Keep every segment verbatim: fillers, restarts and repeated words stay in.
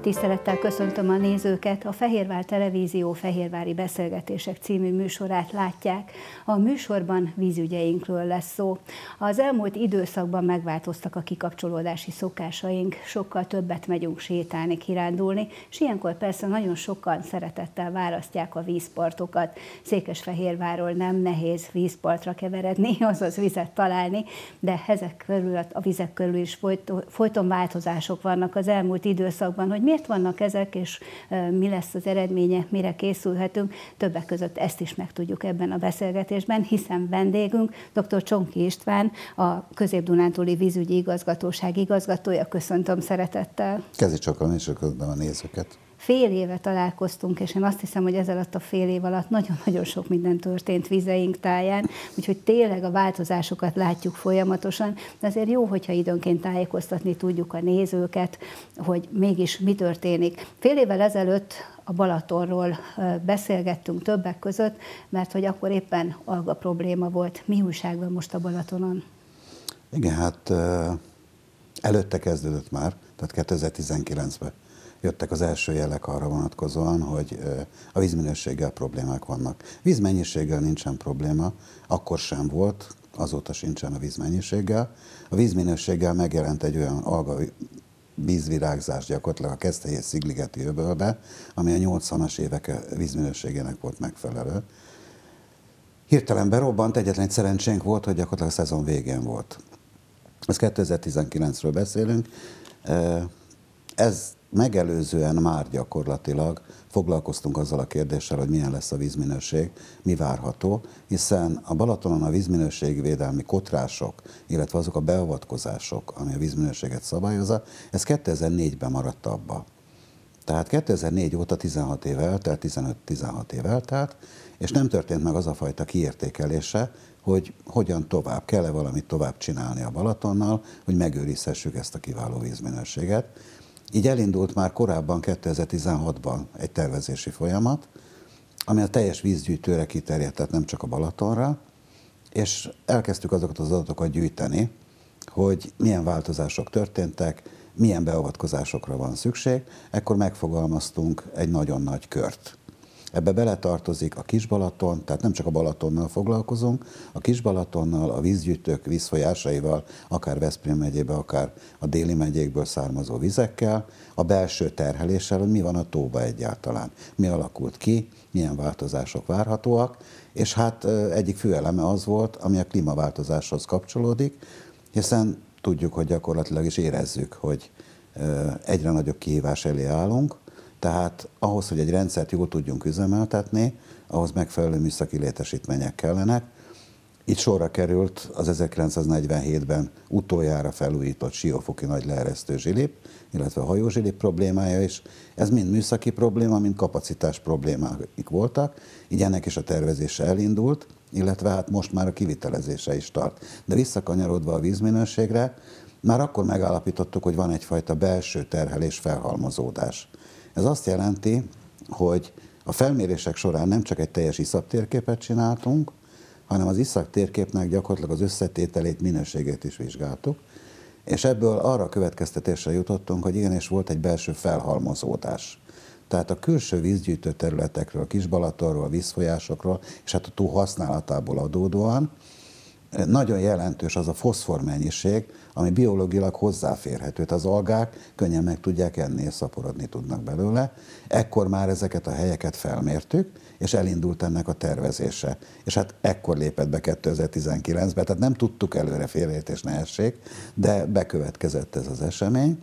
Tisztelettel köszöntöm a nézőket, a Fehérvár Televízió Fehérvári Beszélgetések című műsorát látják. A műsorban vízügyeinkről lesz szó. Az elmúlt időszakban megváltoztak a kikapcsolódási szokásaink, sokkal többet megyünk sétálni, kirándulni, és ilyenkor persze nagyon sokan szeretettel választják a vízpartokat. Székesfehérvárról nem nehéz vízpartra keveredni, azaz vizet találni, de ezek körül, a vizek körül is folyton változások vannak az elmúlt időszakban, hogy miért vannak ezek, és mi lesz az eredménye, mire készülhetünk. Többek között ezt is megtudjuk ebben a beszélgetésben, hiszen vendégünk dr. Csonki István, a Közép-Dunántúli Vízügyi Igazgatóság igazgatója. Köszöntöm szeretettel. Kezi csakran, és köszöntöm a nézőket. Fél éve találkoztunk, és én azt hiszem, hogy ez alatt a fél év alatt nagyon-nagyon sok minden történt vizeink táján, úgyhogy tényleg a változásokat látjuk folyamatosan, de azért jó, hogyha időnként tájékoztatni tudjuk a nézőket, hogy mégis mi történik. Fél évvel ezelőtt a Balatonról beszélgettünk többek között, mert hogy akkor éppen alga probléma volt. Mi újság van most a Balatonon? Igen, hát előtte kezdődött már, tehát kétezer-tizenkilencben. Jöttek az első jelek arra vonatkozóan, hogy a vízminőséggel problémák vannak. Vízmennyiséggel nincsen probléma, akkor sem volt, azóta sincsen a vízmennyiséggel. A vízminőséggel megjelent egy olyan alga vízvirágzás gyakorlatilag a Keszthely-Szigligeti öbölbe, ami a nyolcvanas évek vízminőségének volt megfelelő. Hirtelen berobbant, egyetlen egy szerencsénk volt, hogy gyakorlatilag a szezon végén volt. Ez kétezer-tizenkilencről beszélünk. Ez megelőzően már gyakorlatilag foglalkoztunk azzal a kérdéssel, hogy milyen lesz a vízminőség, mi várható, hiszen a Balatonon a vízminőségvédelmi kotrások, illetve azok a beavatkozások, ami a vízminőséget szabályozza, ez kétezer-négyben maradt abba. Tehát kétezer-négy óta tizenhat év eltelt, tizenöt-tizenhat év eltelt, és nem történt meg az a fajta kiértékelése, hogy hogyan tovább, kell-e valamit tovább csinálni a Balatonnal, hogy megőrizhessük ezt a kiváló vízminőséget. Így elindult már korábban, kétezer-tizenhatban egy tervezési folyamat, ami a teljes vízgyűjtőre kiterjedt, tehát nem csak a Balatonra, és elkezdtük azokat az adatokat gyűjteni, hogy milyen változások történtek, milyen beavatkozásokra van szükség, ekkor megfogalmaztunk egy nagyon nagy kört. Ebbe beletartozik a Kis-Balaton, tehát nem csak a Balatonnal foglalkozunk, a Kis-Balatonnal, a vízgyűjtők vízfolyásaival, akár Veszprém megyébe, akár a déli megyékből származó vizekkel, a belső terheléssel, hogy mi van a tóba egyáltalán, mi alakult ki, milyen változások várhatóak, és hát egyik fő eleme az volt, ami a klímaváltozáshoz kapcsolódik, hiszen tudjuk, hogy gyakorlatilag is érezzük, hogy egyre nagyobb kihívás elé állunk, tehát ahhoz, hogy egy rendszert jól tudjunk üzemeltetni, ahhoz megfelelő műszaki létesítmények kellenek. Itt sorra került az ezerkilencszáznegyvenhétben utoljára felújított Siófoki nagyleeresztő zsilip, illetve a hajózsilip problémája is. Ez mind műszaki probléma, mind kapacitás problémák voltak, így ennek is a tervezése elindult, illetve hát most már a kivitelezése is tart. De visszakanyarodva a vízminőségre, már akkor megállapítottuk, hogy van egyfajta belső terhelés, felhalmozódás. Ez azt jelenti, hogy a felmérések során nem csak egy teljes iszaptérképet csináltunk, hanem az iszaptérképnek gyakorlatilag az összetételét, minőségét is vizsgáltuk, és ebből arra a következtetésre jutottunk, hogy igenis volt egy belső felhalmozódás. Tehát a külső vízgyűjtő területekről, Kis-Balatonról, vízfolyásokról, és hát a tó használatából adódóan nagyon jelentős az a foszfor mennyiség, ami biológilag hozzáférhető. Az algák könnyen meg tudják enni, és szaporodni tudnak belőle. Ekkor már ezeket a helyeket felmértük, és elindult ennek a tervezése. És hát ekkor lépett be kétezer-tizenkilencben, tehát nem tudtuk előre, félreértés ne essék, de bekövetkezett ez az esemény.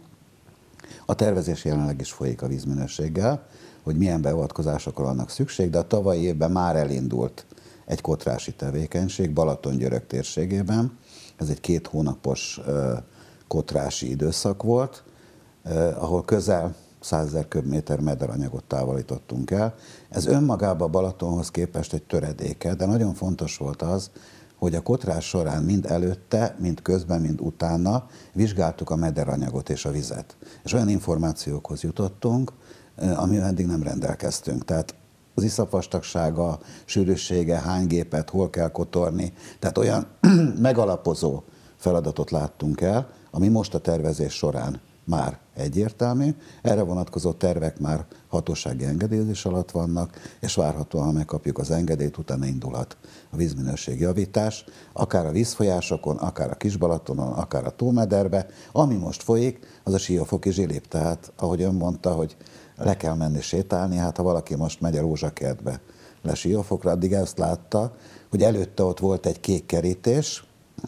A tervezés jelenleg is folyik a vízminőséggel, hogy milyen beavatkozásokra vannak szükség, de a tavalyi évben már elindult egy kotrási tevékenység Balatongyörök térségében. Ez egy két hónapos uh, kotrási időszak volt, uh, ahol közel százezer köbméter mederanyagot távolítottunk el. Ez önmagában a Balatonhoz képest egy töredéke, de nagyon fontos volt az, hogy a kotrás során mind előtte, mind közben, mind utána vizsgáltuk a mederanyagot és a vizet. És olyan információkhoz jutottunk, uh, amivel eddig nem rendelkeztünk. Tehát az iszapvastagsága, sűrűsége, hány gépet, hol kell kotorni. Tehát olyan megalapozó feladatot láttunk el, ami most a tervezés során már egyértelmű, erre vonatkozó tervek már hatósági engedélyezés alatt vannak, és várhatóan, ha megkapjuk az engedélyt, utána indulhat a vízminőség javítás, akár a vízfolyásokon, akár a Kisbalatonon, akár a Tómederbe. Ami most folyik, az a Siófoki zsilip. Tehát, ahogy ön mondta, hogy le kell menni sétálni, hát ha valaki most megy a Rózsakertbe le Siófokra, addig ezt látta, hogy előtte ott volt egy kék kerítés,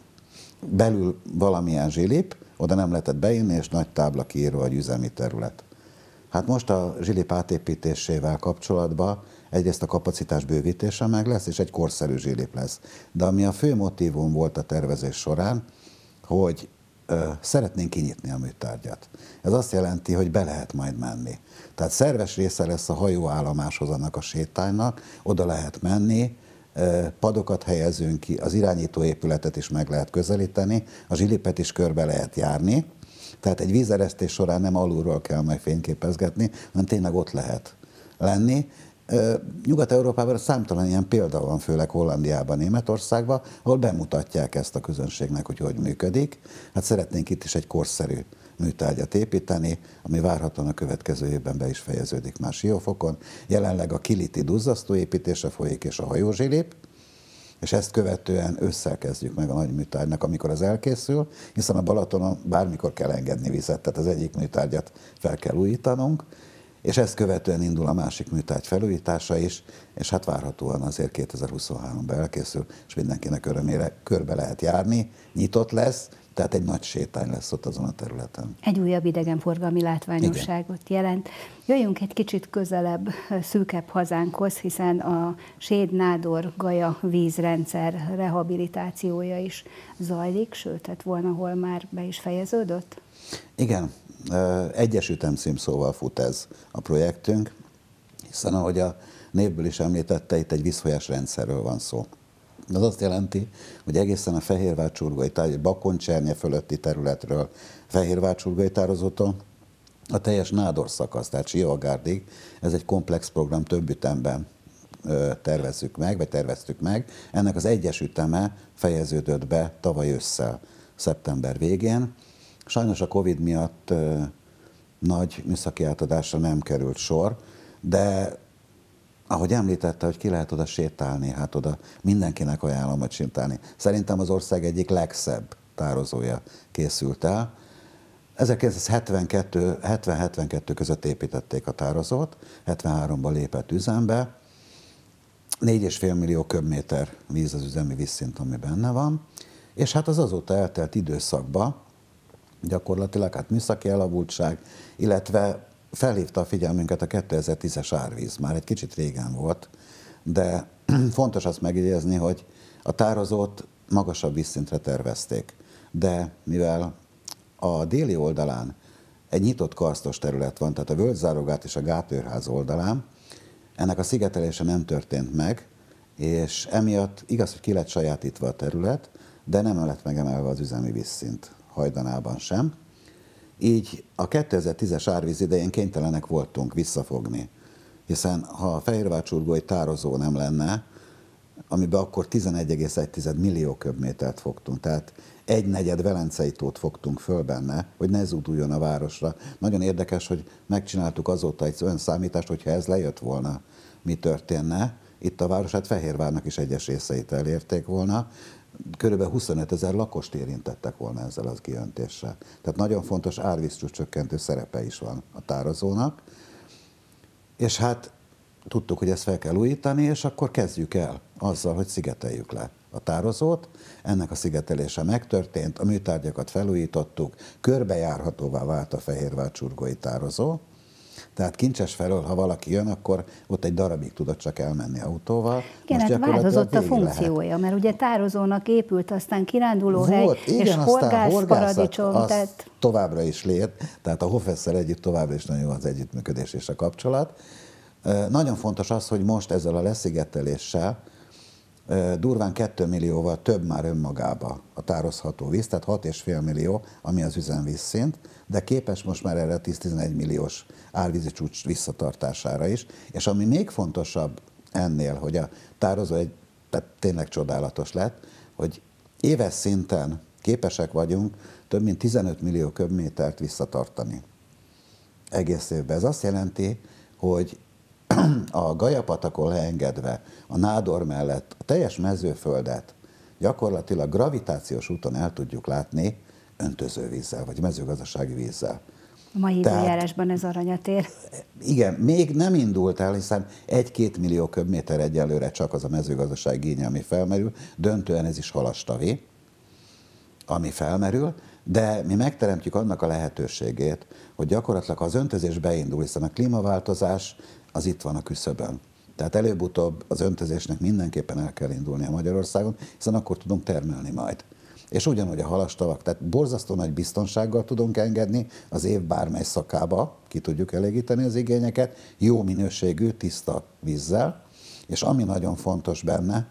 belül valamilyen zsilip, oda nem lehetett beinni, és nagy tábla kiírva, hogy üzemi terület. Hát most a zsilip átépítésével kapcsolatban egyrészt a kapacitás bővítése meg lesz, és egy korszerű zsilip lesz. De ami a fő motívum volt a tervezés során, hogy ö, szeretnénk kinyitni a műtárgyat. Ez azt jelenti, hogy be lehet majd menni. Tehát szerves része lesz a hajóállomáshoz annak a sétánynak, oda lehet menni, padokat helyezünk ki, az irányítóépületet is meg lehet közelíteni, a zsilipet is körbe lehet járni, tehát egy vízeresztés során nem alulról kell majd fényképezgetni, hanem tényleg ott lehet lenni. Nyugat-Európában számtalan ilyen példa van, főleg Hollandiában, Németországban, ahol bemutatják ezt a közönségnek, hogy hogy működik. Hát szeretnénk itt is egy korszerű műtárgyat építeni, ami várhatóan a következő évben be is fejeződik már Siófokon. Jelenleg a kiliti duzzasztó építése folyik, és a hajózsilip, és ezt követően ősszel kezdjük meg a nagy műtárgynak, amikor az elkészül, hiszen a Balatonon bármikor kell engedni vizet, tehát az egyik műtárgyat fel kell újítanunk, és ezt követően indul a másik műtárgy felújítása is, és hát várhatóan azért kétezer-huszonháromban elkészül, és mindenkinek örömére körbe lehet járni, nyitott lesz, tehát egy nagy sétány lesz ott azon a területen. Egy újabb idegenforgalmi látványosságot Igen. jelent. Jöjjünk egy kicsit közelebb, szűkebb hazánkhoz, hiszen a Séd-Nádor-Gaja vízrendszer rehabilitációja is zajlik, sőt, hát volna, hol már be is fejeződött? Igen, egyes ütemcímszóval fut ez a projektünk, hiszen ahogy a névből is említette, itt egy vízfolyás rendszerről van szó. Ez azt jelenti, hogy egészen a Fehérvár-Csurgói tározó, Bakony-Csernye fölötti területről, Fehérvár-Csurgói tározótól a teljes Nádor szakasz, tehát Siógárdig, ez egy komplex program, több ütemben tervezzük meg, vagy terveztük meg. Ennek az egyes üteme fejeződött be tavaly ősszel, szeptember végén. Sajnos a Covid miatt ö, nagy műszaki átadásra nem került sor, de ahogy említette, hogy ki lehet oda sétálni, hát oda mindenkinek ajánlom, hogy sétálni. Szerintem az ország egyik legszebb tározója készült el. ezerkilencszázhetvenkettő hetven-hetvenkettő között építették a tározót, hetvenháromban lépett üzembe, négy és fél millió köbméter víz az üzemi vízszint, ami benne van, és hát az azóta eltelt időszakban gyakorlatilag hát műszaki elavultság, illetve felhívta a figyelmünket a kétezer-tízes árvíz, már egy kicsit régen volt, de fontos azt megjegyezni, hogy a tározót magasabb vízszintre tervezték, de mivel a déli oldalán egy nyitott karsztos terület van, tehát a Völgyzárogát és a Gátőrház oldalán, ennek a szigetelése nem történt meg, és emiatt igaz, hogy ki lett sajátítva a terület, de nem lett megemelve az üzemi vízszint hajdanában sem. Így a kétezer-tízes árvíz idején kénytelenek voltunk visszafogni, hiszen ha a Fehérvár-Csurgói tározó nem lenne, amiben akkor tizenegy egész egy millió köbmétert fogtunk, tehát egy negyed Velencei tót fogtunk föl benne, hogy ne zúduljon a városra. Nagyon érdekes, hogy megcsináltuk azóta egy olyan számítást, hogyha ez lejött volna, mi történne. Itt a városát Fehérvárnak is egyes részeit elérték volna, körülbelül huszonöt ezer lakost érintettek volna ezzel az kiöntéssel. Tehát nagyon fontos árvízcsúcscsökkentő szerepe is van a tározónak. És hát tudtuk, hogy ezt fel kell újítani, és akkor kezdjük el azzal, hogy szigeteljük le a tározót. Ennek a szigetelése megtörtént, a műtárgyakat felújítottuk, körbejárhatóvá vált a Fehérvár-Csurgói tározó. Tehát Kincses felől, ha valaki jön, akkor ott egy darabig tudott csak elmenni autóval. Igen, hát változott a funkciója, lehet. Mert ugye tározónak épült, aztán kirándulóhely, Volt, igen, és horgászparadicsom. Az tehát... továbbra is lét, tehát a Hofesszel együtt továbbra is nagyon jó az együttműködés és a kapcsolat. Nagyon fontos az, hogy most ezzel a leszigeteléssel durván két millióval több már önmagába a tározható víz, tehát hat és fél millió, ami az üzemvízszint, de képes most már erre tíz-tizenegy milliós árvízi csúcs visszatartására is, és ami még fontosabb ennél, hogy a tározó egy, tehát tényleg csodálatos lett, hogy éves szinten képesek vagyunk több mint tizenöt millió köbmétert visszatartani egész évben. Ez azt jelenti, hogy a Gajapatakon leengedve, a Nádor mellett a teljes mezőföldet gyakorlatilag gravitációs úton el tudjuk látni öntözővízzel, vagy mezőgazdasági vízzel. A mai időjárásban ez aranyat ér. Igen, még nem indult el, hiszen egy-két millió köbméter egyelőre csak az a mezőgazdasági igény, ami felmerül, döntően ez is halastavé, ami felmerül, de mi megteremtjük annak a lehetőségét, hogy gyakorlatilag az öntözés beindul, hiszen a klímaváltozás az itt van a küszöbön. Tehát előbb-utóbb az öntözésnek mindenképpen el kell indulnia Magyarországon, hiszen akkor tudunk termelni majd. És ugyanúgy a halastavak, tehát borzasztó nagy biztonsággal tudunk engedni az év bármely szakába, ki tudjuk elégíteni az igényeket, jó minőségű, tiszta vízzel, és ami nagyon fontos benne,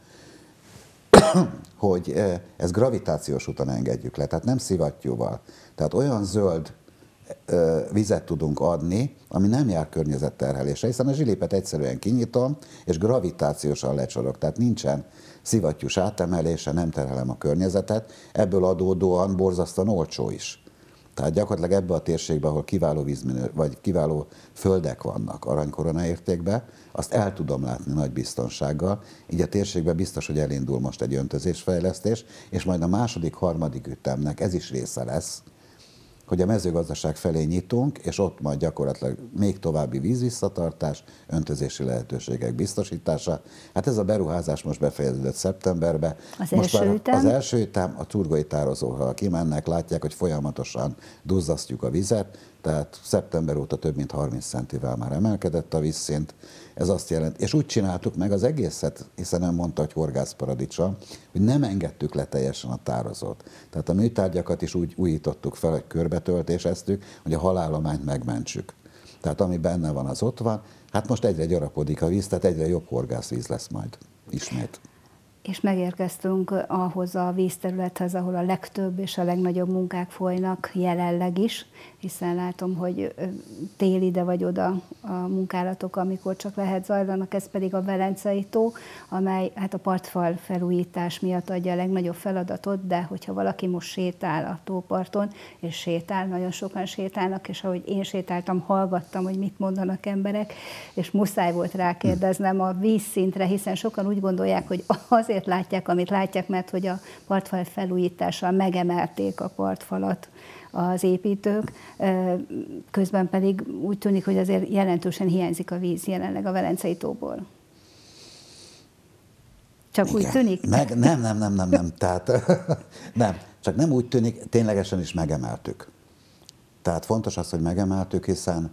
hogy ez gravitációs úton engedjük le, tehát nem szivattyúval. Tehát olyan zöld vizet tudunk adni, ami nem jár környezetterhelésre, hiszen a zsilipet egyszerűen kinyitom, és gravitációsan lecsorog, tehát nincsen szivattyús átemelése, nem terhelem a környezetet, ebből adódóan borzasztóan olcsó is. Tehát gyakorlatilag ebbe a térségbe, ahol kiváló vízminő, vagy kiváló földek vannak aranykorona értékben, azt el tudom látni nagy biztonsággal, így a térségben biztos, hogy elindul most egy öntözésfejlesztés, és majd a második, harmadik ütemnek ez is része lesz, hogy a mezőgazdaság felé nyitunk, és ott majd gyakorlatilag még további vízvisszatartás, öntözési lehetőségek biztosítása. Hát ez a beruházás most befejeződött szeptemberben. Az most első ütem? Az első ütem a turgói tározóra kimennek, látják, hogy folyamatosan duzzasztjuk a vizet, tehát szeptember óta több mint harminc centivel már emelkedett a vízszint. Ez azt jelenti, és úgy csináltuk meg az egészet, hiszen nem mondta, hogy horgászparadicsom, hogy nem engedtük le teljesen a tározót. Tehát a műtárgyakat is úgy újítottuk fel, hogy körbetöltéseztük, hogy a halállományt megmentsük. Tehát ami benne van, az ott van. Hát most egyre gyarapodik a víz, tehát egyre jobb horgászvíz lesz majd ismét. És megérkeztünk ahhoz a vízterülethez, ahol a legtöbb és a legnagyobb munkák folynak jelenleg is, hiszen látom, hogy tél ide vagy oda a munkálatok, amikor csak lehet zajlanak, ez pedig a Velencei tó, amely hát a partfal felújítás miatt adja a legnagyobb feladatot, de hogyha valaki most sétál a tóparton, és sétál, nagyon sokan sétálnak, és ahogy én sétáltam, hallgattam, hogy mit mondanak emberek, és muszáj volt rákérdeznem a vízszintre, hiszen sokan úgy gondolják, hogy azért látják, amit látják, mert hogy a partfal felújítással megemelték a partfalat az építők, közben pedig úgy tűnik, hogy azért jelentősen hiányzik a víz jelenleg a Velencei tóból. Csak igen. Úgy tűnik? Meg, nem, nem, nem, nem, nem. Tehát, nem, csak nem úgy tűnik, ténylegesen is megemeltük. Tehát fontos az, hogy megemeltük, hiszen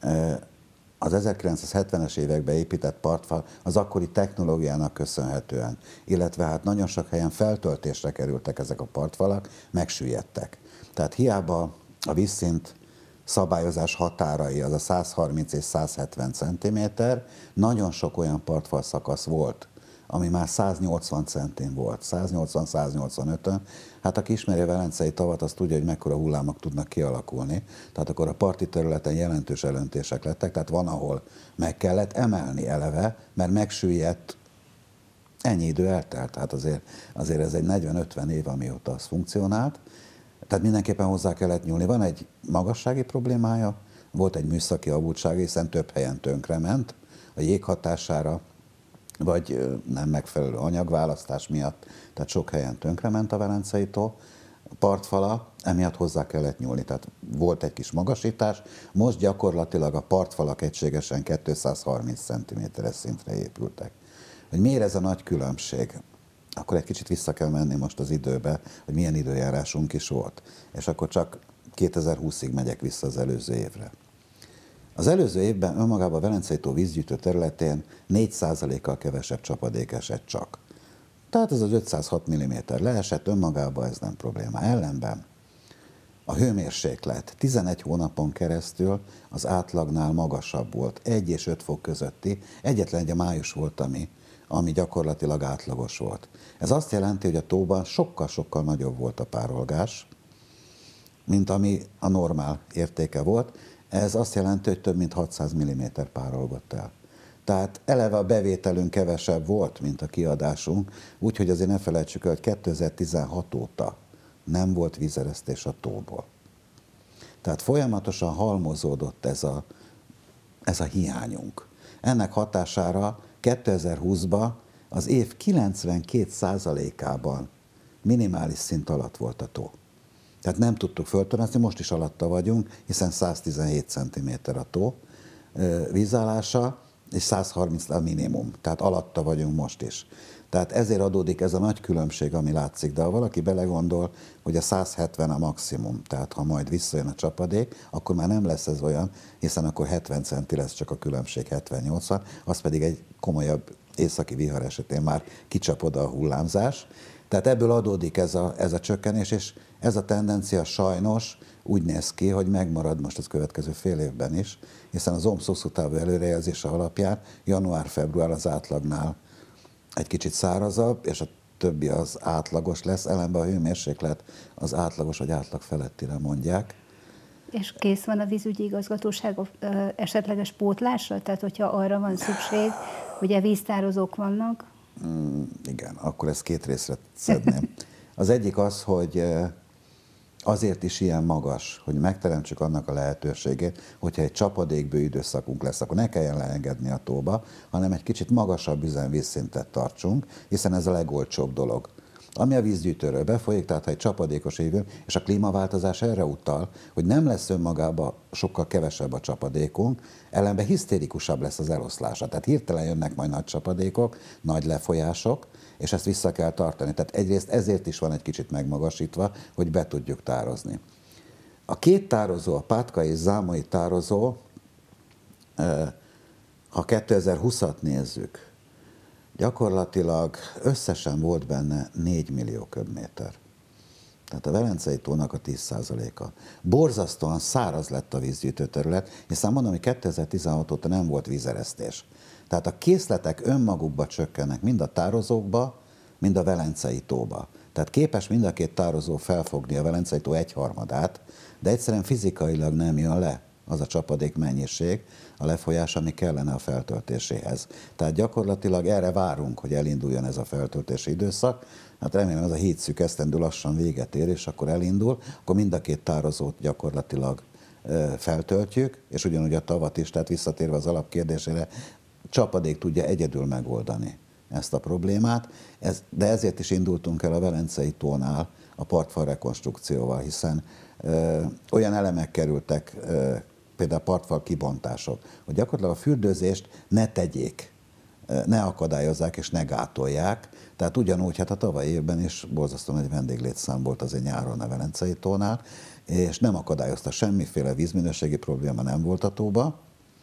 az ezerkilencszázhetvenes években épített partfal az akkori technológiának köszönhetően, illetve hát nagyon sok helyen feltöltésre kerültek ezek a partfalak, megsüllyedtek. Tehát hiába a vízszint szabályozás határai az a száz harminc és száz hetven centiméter, nagyon sok olyan partfal szakasz volt, ami már száz nyolcvan centin volt, száz nyolcvan száz nyolcvanötön. Hát aki ismeri a Velencei tavat, az tudja, hogy mekkora hullámok tudnak kialakulni. Tehát akkor a parti területen jelentős elöntések lettek, tehát van, ahol meg kellett emelni eleve, mert megsüllyedt, ennyi idő eltelt. Tehát azért, azért ez egy negyven-ötven év, amióta az funkcionált. Tehát mindenképpen hozzá kellett nyúlni. Van egy magassági problémája, volt egy műszaki avultság, hiszen több helyen tönkrement a jég hatására, vagy nem megfelelő anyagválasztás miatt, tehát sok helyen tönkrement a Velencei tó partfala, emiatt hozzá kellett nyúlni. Tehát volt egy kis magasítás, most gyakorlatilag a partfalak egységesen kétszázharminc centiméteres szintre épültek. Hogy miért ez a nagy különbség? Akkor egy kicsit vissza kell menni most az időbe, hogy milyen időjárásunk is volt. És akkor csak kétezer-húszig megyek vissza az előző évre. Az előző évben önmagában a Velencei tó vízgyűjtő területén négy százalékkal kevesebb csapadék esett csak. Tehát ez az ötszázhat milliméter leesett, önmagában ez nem probléma. Ellenben a hőmérséklet tizenegy hónapon keresztül az átlagnál magasabb volt, egy és öt fok közötti, egyetlen egy a május volt, ami, ami gyakorlatilag átlagos volt. Ez azt jelenti, hogy a tóban sokkal-sokkal nagyobb volt a párolgás, mint ami a normál értéke volt. Ez azt jelenti, hogy több mint hatszáz milliméter párolgott el. Tehát eleve a bevételünk kevesebb volt, mint a kiadásunk, úgyhogy azért ne felejtsük el, hogy kétezer-tizenhat óta nem volt vízeresztés a tóból. Tehát folyamatosan halmozódott ez a, ez a hiányunk. Ennek hatására kétezer-húszban az év kilencvenkét százalékában minimális szint alatt volt a tó. Tehát nem tudtuk föltornázni, most is alatta vagyunk, hiszen száztizenhét centiméter a tó vízállása, és százharminc a minimum, tehát alatta vagyunk most is. Tehát ezért adódik ez a nagy különbség, ami látszik, de ha valaki belegondol, hogy a száz hetven a maximum, tehát ha majd visszajön a csapadék, akkor már nem lesz ez olyan, hiszen akkor hetven centi lesz csak a különbség, hetven-nyolcvan, az pedig egy komolyabb északi vihar esetén már kicsap oda a hullámzás. Tehát ebből adódik ez a, ez a csökkenés, és ez a tendencia sajnos úgy néz ki, hogy megmarad most az következő fél évben is, hiszen az o em es hosszú távú előrejelzése alapján január-február az átlagnál egy kicsit szárazabb, és a többi az átlagos lesz, ellenben a hőmérséklet az átlagos vagy átlag felettire mondják. És kész van a vízügyi igazgatóság esetleges pótlásra? Tehát, hogyha arra van szükség, ugye víztározók vannak? Mm, igen, akkor ezt két részre szedném. Az egyik az, hogy azért is ilyen magas, hogy megteremtsük annak a lehetőségét, hogyha egy csapadékből időszakunk lesz, akkor ne kelljen leengedni a tóba, hanem egy kicsit magasabb üzemvízszintet tartsunk, hiszen ez a legolcsóbb dolog. Ami a vízgyűjtőről befolyik, tehát ha egy csapadékos évünk, és a klímaváltozás erre utal, hogy nem lesz önmagában sokkal kevesebb a csapadékunk, ellenben hisztérikusabb lesz az eloszlása. Tehát hirtelen jönnek majd nagy csapadékok, nagy lefolyások, és ezt vissza kell tartani. Tehát egyrészt ezért is van egy kicsit megmagasítva, hogy be tudjuk tározni. A két tározó, a Pátka és Zámai tározó, ha kétezer-húszat nézzük, gyakorlatilag összesen volt benne négy millió köbméter. Tehát a Velencei tónak a tíz százaléka. Borzasztóan száraz lett a vízgyűjtő terület, hiszen mondom, hogy kétezer-tizenhat óta nem volt vízeresztés. Tehát a készletek önmagukba csökkennek, mind a tározókba, mind a Velencei tóba. Tehát képes mind a két tározó felfogni a Velencei tó egyharmadát, de egyszerűen fizikailag nem jön le az a csapadék mennyiség, a lefolyás, ami kellene a feltöltéséhez. Tehát gyakorlatilag erre várunk, hogy elinduljon ez a feltöltési időszak. Hát remélem ez a hét szűk esztendő lassan véget ér, és akkor elindul, akkor mind a két tározót gyakorlatilag feltöltjük, és ugyanúgy a tavat is, tehát visszatérve az alapkérdésére, csapadék tudja egyedül megoldani ezt a problémát, ez, de ezért is indultunk el a Velencei tónál a partfal rekonstrukcióval, hiszen ö, olyan elemek kerültek, ö, például partfal kibontások, hogy gyakorlatilag a fürdőzést ne tegyék, ne akadályozzák és ne gátolják. Tehát ugyanúgy, hát a tavalyi évben is borzasztó nagy vendéglétszám volt azért nyáron a Velencei tónál, és nem akadályozta, semmiféle vízminőségi probléma nem volt a tóba.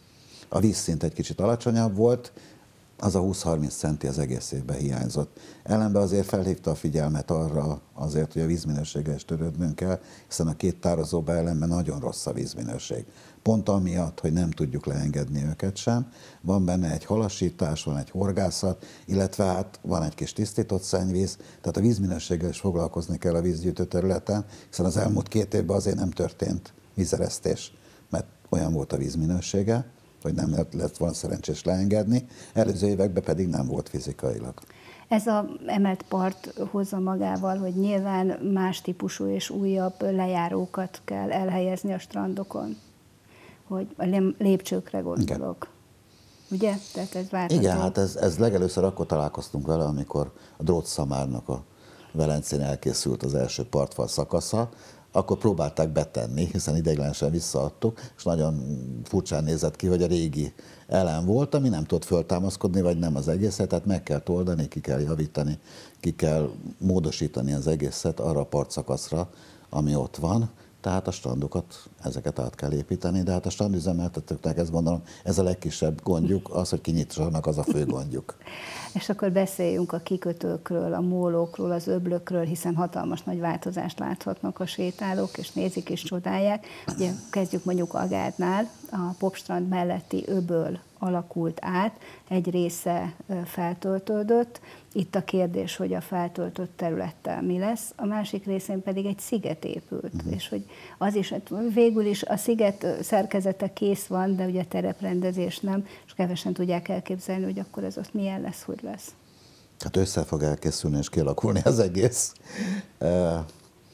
A vízszint egy kicsit alacsonyabb volt, az a húsz-harminc centi az egész évben hiányzott. Ellenben azért felhívta a figyelmet arra azért, hogy a vízminőséggel is törődnünk kell, hiszen a két tározóban ellenben nagyon rossz a vízminőség. Pont amiatt, hogy nem tudjuk leengedni őket sem. Van benne egy halasítás, van egy horgászat, illetve hát van egy kis tisztított szennyvíz, tehát a vízminőséggel is foglalkozni kell a vízgyűjtő területen, hiszen az elmúlt két évben azért nem történt vízeresztés, mert olyan volt a vízminősége, hogy nem lett volna szerencsés leengedni, előző években pedig nem volt fizikailag. Ez az emelt part hozza magával, hogy nyilván más típusú és újabb lejárókat kell elhelyezni a strandokon, hogy a lépcsőkre gondolok. Igen. Ugye? Tehát ez várható. Igen, hát ez, ez legelőször akkor találkoztunk vele, amikor a drótszamárnak a Velencén elkészült az első partfal szakasza, akkor próbálták betenni, hiszen ideiglenesen visszaadtuk, és nagyon furcsán nézett ki, hogy a régi elem volt, ami nem tudott föltámaszkodni, vagy nem az egészet, tehát meg kell oldani, ki kell javítani, ki kell módosítani az egészet arra a partszakaszra, ami ott van. Tehát a strandokat, ezeket át kell építeni, de hát a strandüzemeltetőknek ezt gondolom, ez a legkisebb gondjuk, az, hogy kinyitsanak, az a fő gondjuk. És akkor beszéljünk a kikötőkről, a mólókról, az öblökről, hiszen hatalmas nagy változást láthatnak a sétálók, és nézik és csodálják. Ugye kezdjük mondjuk Agádnál, a Popstrand melletti öböl alakult át, egy része feltöltődött. Itt a kérdés, hogy a feltöltött területtel mi lesz, a másik részén pedig egy sziget épült, uh-huh. és hogy az is, végül is a sziget szerkezete kész van, de ugye tereprendezés nem, és kevesen tudják elképzelni, hogy akkor ez ott milyen lesz, hogy lesz. Hát össze fog elkészülni és kialakulni az egész.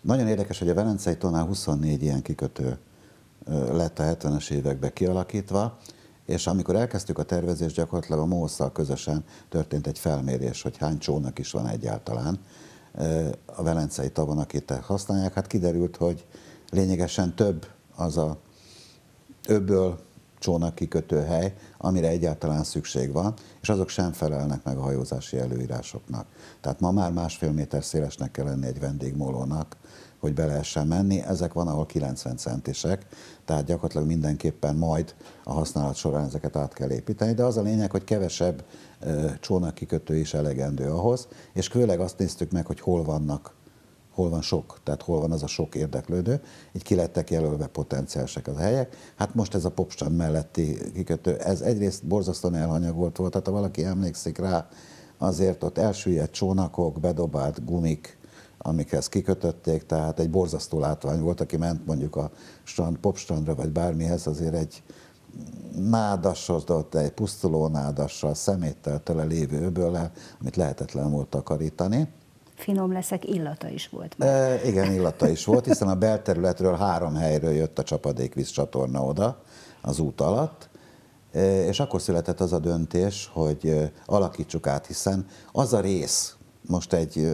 Nagyon érdekes, hogy a Velencei tónál huszonnégy ilyen kikötő lett a hetvenes években kialakítva, és amikor elkezdtük a tervezést, gyakorlatilag a MOHOS-szal közösen történt egy felmérés, hogy hány csónak is van egyáltalán a Velencei tavon, akit használják. Hát kiderült, hogy lényegesen több az a öbből csónak kikötőhely, amire egyáltalán szükség van, és azok sem felelnek meg a hajózási előírásoknak. Tehát ma már másfél méter szélesnek kell lenni egy vendégmólónak, hogy be lehessen menni. Ezek van, ahol kilencven centisek, tehát gyakorlatilag mindenképpen majd a használat során ezeket át kell építeni, de az a lényeg, hogy kevesebb csónakkikötő is elegendő ahhoz, és főleg azt néztük meg, hogy hol vannak, hol van sok, tehát hol van az a sok érdeklődő, így ki lettek jelölve potenciálisak az helyek. Hát most ez a Popstrand melletti kikötő, ez egyrészt borzasztóan elhanyagolt volt, tehát ha valaki emlékszik rá, azért ott elsüllyedt csónakok, bedobált gumik, amikhez kikötötték, tehát egy borzasztó látvány volt, aki ment mondjuk a strand, Popstrandra vagy bármihez, azért egy nádasodott, egy pusztuló nádassal, szeméttel tele lévő öböllel, amit lehetetlen volt takarítani. Finom leszek, illata is volt. E, igen, illata is volt, hiszen a belterületről három helyről jött a csapadékvíz csatorna oda az út alatt, e, és akkor született az a döntés, hogy alakítsuk át, hiszen az a rész, most egy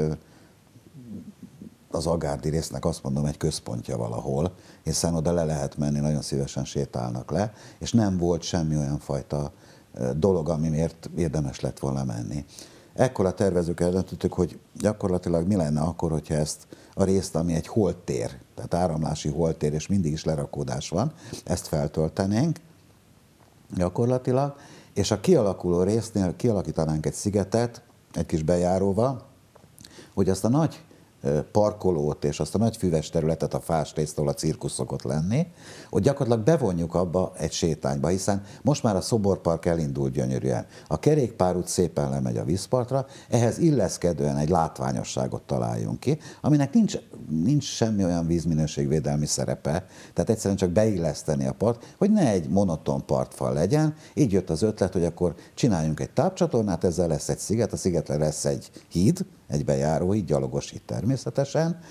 az agárdi résznek azt mondom, egy központja valahol, hiszen oda le lehet menni, nagyon szívesen sétálnak le, és nem volt semmi olyan fajta dolog, ami miért érdemes lett volna menni. Ekkor a tervezők eldöntöttük, hogy gyakorlatilag mi lenne akkor, hogyha ezt a részt, ami egy holttér, tehát áramlási holttér, és mindig is lerakódás van, ezt feltöltenénk gyakorlatilag, és a kialakuló résznél kialakítanánk egy szigetet, egy kis bejáróval, hogy azt a nagy parkolót és azt a nagy füves területet, a fás részt, ahol a cirkusz szokott lenni, hogy gyakorlatilag bevonjuk abba egy sétányba, hiszen most már a szoborpark elindult gyönyörűen. A kerékpárút szépen lemegy a vízpartra, ehhez illeszkedően egy látványosságot találjunk ki, aminek nincs, nincs semmi olyan vízminőségvédelmi szerepe, tehát egyszerűen csak beilleszteni a part, hogy ne egy monoton partfal legyen. Így jött az ötlet, hogy akkor csináljunk egy tápcsatornát, ezzel lesz egy sziget, a szigetre lesz egy híd, egy bejáró híd, gyalogos híd természetesen,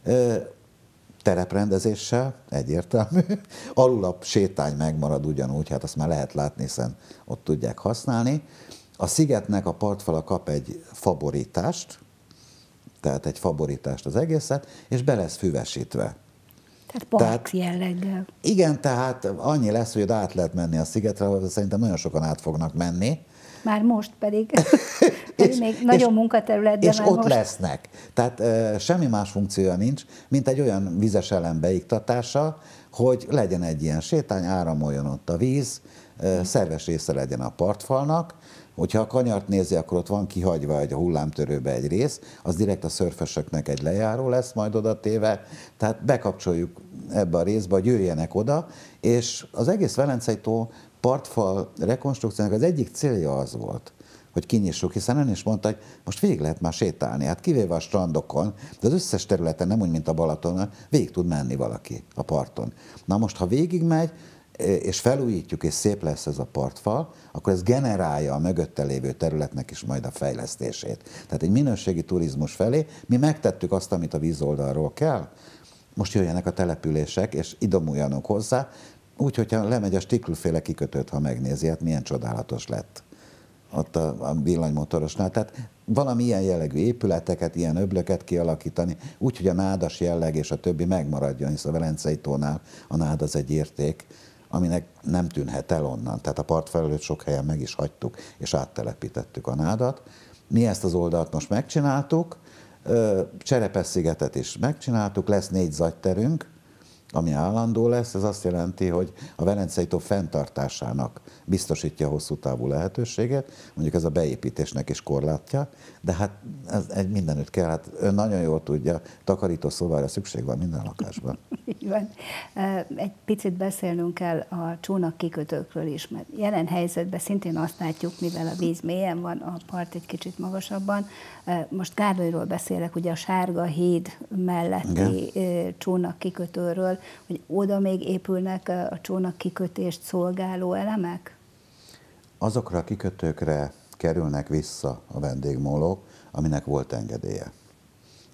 tereprendezéssel, egyértelmű. Alul a sétány megmarad ugyanúgy, hát azt már lehet látni, hiszen ott tudják használni. A szigetnek a partfala kap egy faborítást, tehát egy faborítást az egészet, és be lesz füvesítve. Tehát park jelleggel. Igen, tehát annyi lesz, hogy át lehet menni a szigetre, ahol szerintem nagyon sokan át fognak menni. Már most pedig, pedig és, még nagyon és, munkaterület, de és már ott most... lesznek. Tehát e, semmi más funkciója nincs, mint egy olyan vizes elem beiktatása, hogy legyen egy ilyen sétány, áramoljon ott a víz, e, szerves része legyen a partfalnak. Hogyha a kanyart nézi, akkor ott van kihagyva egy a hullámtörőbe egy rész, az direkt a szörfösöknek egy lejáró lesz majd oda téve, tehát bekapcsoljuk ebbe a részbe, hogy jöjjenek oda, és az egész Velencei tó partfal rekonstrukciónak az egyik célja az volt, hogy kinyissuk, hiszen ön is mondta, hogy most végig lehet már sétálni, hát kivéve a strandokon, de az összes területen, nem úgy, mint a Balatonon, végig tud menni valaki a parton. Na most, ha végig megy, és felújítjuk, és szép lesz ez a partfal, akkor ez generálja a mögötte lévő területnek is majd a fejlesztését. Tehát egy minőségi turizmus felé mi megtettük azt, amit a vízoldalról kell, most jöjjenek a települések, és idomuljanak hozzá, úgy, hogyha lemegy a Stiklféle kikötőt, ha megnézi, hát milyen csodálatos lett ott a, a villanymotorosnál. Tehát valami ilyen jellegű épületeket, ilyen öblöket kialakítani, úgy, hogy a nádas jelleg és a többi megmaradjon, hisz a Velencei tónál a nád az egy érték, aminek nem tűnhet el onnan. Tehát a part felőtt sok helyen meg is hagytuk, és áttelepítettük a nádat. Mi ezt az oldalt most megcsináltuk, Cserepes-szigetet is megcsináltuk, lesz négy zagyterünk, ami állandó lesz, ez azt jelenti, hogy a Velencei tó fenntartásának biztosítja a hosszú távú lehetőséget, mondjuk ez a beépítésnek is korlátja, de hát ez egy mindenütt kell, hát ön nagyon jól tudja, takarító szobára szükség van minden lakásban. Így van. Egy picit beszélnünk kell a csónak kikötőkről is, mert jelen helyzetben szintén azt látjuk, mivel a víz mélyen van, a part egy kicsit magasabban. Most Gárdonyról beszélek, ugye a Sárga híd melletti igen. csónak kikötőről, hogy oda még épülnek a csónak kikötést szolgáló elemek? Azokra a kikötőkre kerülnek vissza a vendégmólók, aminek volt engedélye.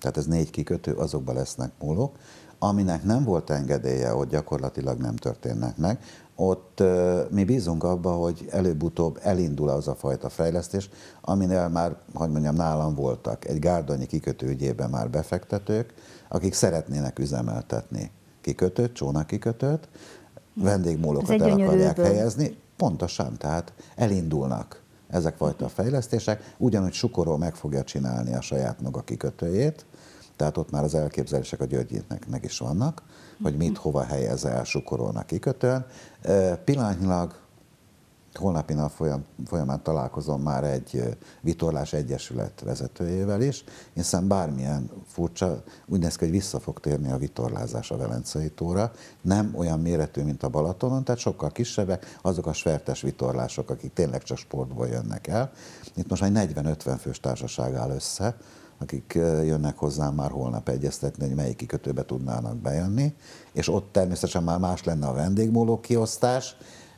tehát ez négy kikötő, azokban lesznek mólók. Aminek nem volt engedélye, ott gyakorlatilag nem történnek meg. Ott uh, mi bízunk abba, hogy előbb-utóbb elindul az a fajta fejlesztés, aminél már, hogy mondjam, nálam voltak egy gárdonyi kikötő ügyében már befektetők, akik szeretnének üzemeltetni kikötőt, csónakkikötőt, vendégmólókat el akarják helyezni. Pontosan, tehát elindulnak ezek fajta fejlesztések. Ugyanúgy Sukoró meg fogja csinálni a saját maga kikötőjét, tehát ott már az elképzelések a Györgyétnek meg is vannak, hogy mit, hova helyez el Sukorónak kikötőn. Pillanatnyilag holnapi nap folyam, folyamán találkozom már egy vitorlás egyesület vezetőjével is, hiszen bármilyen furcsa, úgy néz ki, hogy vissza fog térni a vitorlázás a Velencei tóra. Nem olyan méretű, mint a Balatonon, tehát sokkal kisebbek, azok a svertes vitorlások, akik tényleg csak sportból jönnek el. Itt most már negyven-ötven fős társaság áll össze, akik jönnek hozzám már holnap egyeztetni, hogy melyik kikötőbe tudnának bejönni, és ott természetesen már más lenne a vendégmóló kiosztás.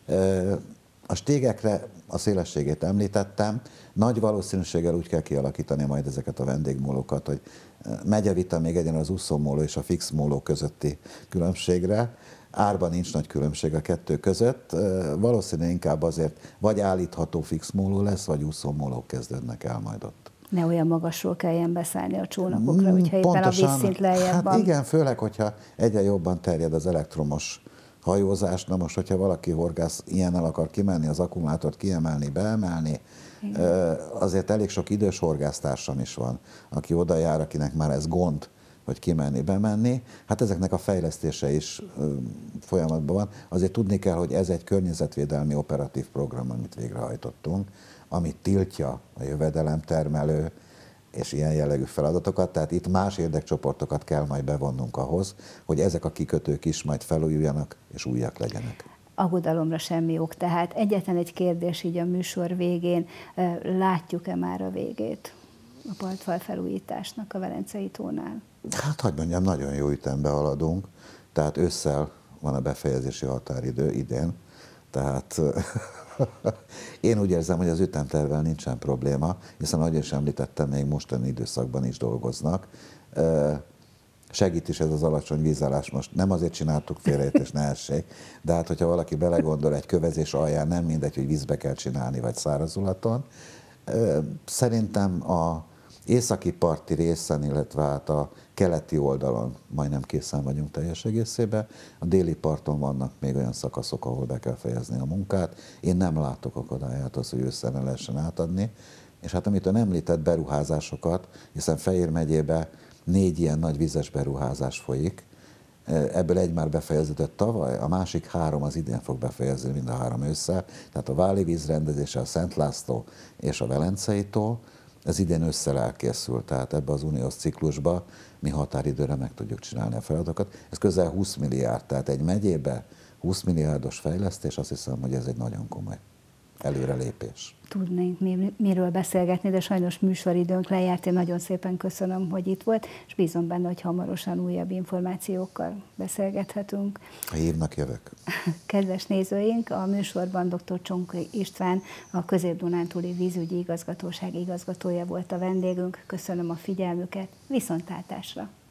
A stégekre a szélességét említettem, nagy valószínűséggel úgy kell kialakítani majd ezeket a vendégmólókat, hogy megy a vita még egyen az úszómóló és a fix móló közötti különbségre. Árban nincs nagy különbség a kettő között, valószínűleg inkább azért vagy állítható fix móló lesz, vagy úszómólók kezdődnek el majd ott. Ne olyan magasról kelljen beszállni a csónakokra, hogyha éppen Pontosan, a vízszint lejjebb hát van. Igen, főleg, hogyha egyre jobban terjed az elektromos hajózás. Na most, hogyha valaki horgász ilyennel akar kimenni, az akkumulátort kiemelni, beemelni, igen. Azért elég sok idős horgásztársam is van, aki oda jár, akinek már ez gond, hogy kimenni, bemenni. Hát ezeknek a fejlesztése is folyamatban van. Azért tudni kell, hogy ez egy környezetvédelmi operatív program, amit végrehajtottunk, amit tiltja a jövedelemtermelő és ilyen jellegű feladatokat, tehát itt más érdekcsoportokat kell majd bevonnunk ahhoz, hogy ezek a kikötők is majd felújuljanak és újak legyenek. Aggodalomra semmi ok, tehát egyetlen egy kérdés így a műsor végén, látjuk-e már a végét a partfal felújításnak a Velencei tónál? Hát, hogy mondjam, nagyon jó ütembe haladunk, tehát ősszel van a befejezési határidő idén, tehát én úgy érzem, hogy az ütemtervvel nincsen probléma, hiszen ahogy is említettem, még mostani időszakban is dolgoznak. Segít is ez az alacsony vízállás, most nem azért csináltuk félreértés, ne essék, de hát hogyha valaki belegondol, egy kövezés alján nem mindegy, hogy vízbe kell csinálni, vagy szárazulaton. Szerintem a északi parti részen, illetve hát a keleti oldalon majdnem készen vagyunk teljes egészében. A déli parton vannak még olyan szakaszok, ahol be kell fejezni a munkát. Én nem látok akadályát az, hogy ősszel ne lehessen átadni. És hát amit ön említett beruházásokat, hiszen Fejér megyében négy ilyen nagy vizes beruházás folyik, ebből egy már befejeződött tavaly, a másik három az idén fog befejezni, mind a három ősszel. Tehát a Váli vízrendezése, a Szent László és a Velencei tó, ez idén ősszel elkészült, tehát ebbe az uniós ciklusba mi határidőre meg tudjuk csinálni a feladatokat. Ez közel húsz milliárd, tehát egy megyébe húsz milliárdos fejlesztés, azt hiszem, hogy ez egy nagyon komoly előrelépés. Tudnénk miről beszélgetni, de sajnos műsoridőnk lejárt. Én nagyon szépen köszönöm, hogy itt volt, és bízom benne, hogy hamarosan újabb információkkal beszélgethetünk. Ha hívnak, jövök. Kedves nézőink, a műsorban dr. Csonkai István, a Közép-Dunántúli Vízügyi Igazgatóság igazgatója volt a vendégünk. Köszönöm a figyelmüket, viszontlátásra!